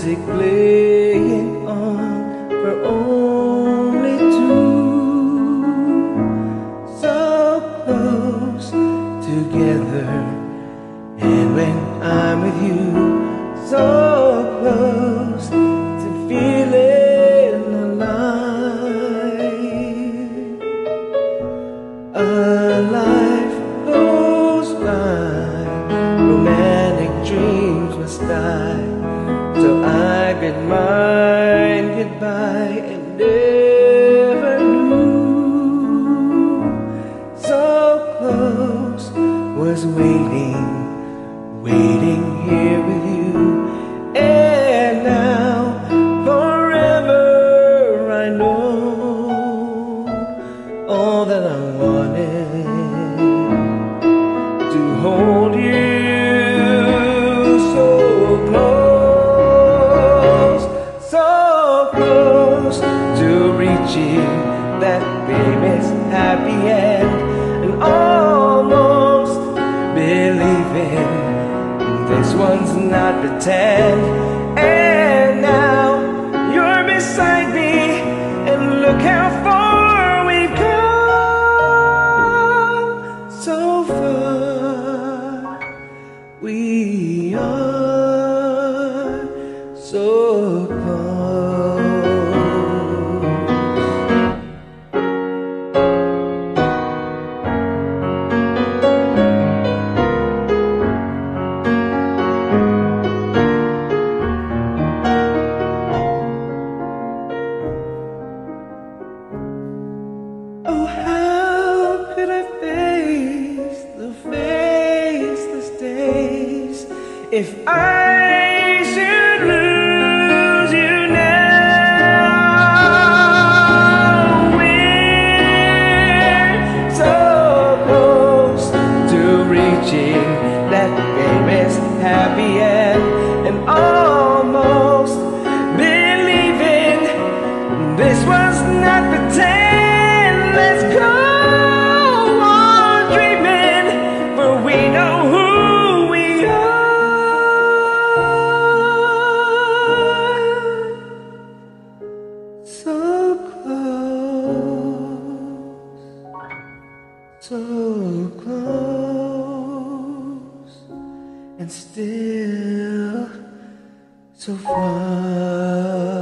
music playing on for only two, so close together. And when I'm with you, so close to feeling alive. A life goes by, romantic dreams must die. So I bid mine goodbye and never knew. So close, was waiting here with you. And now forever I know all that I wanted, to hold you so close, so close to reaching that famous happy end, and almost believing this one's not pretend. And now you're beside me, and look how far we've come. So far we are so close. Oh, how could I face the faceless days if I should lose you now? We're so close to reaching that famous happy end, and almost believing this was not pretend. Let's go on dreaming, for we know who we are. So close, so close, and still so far.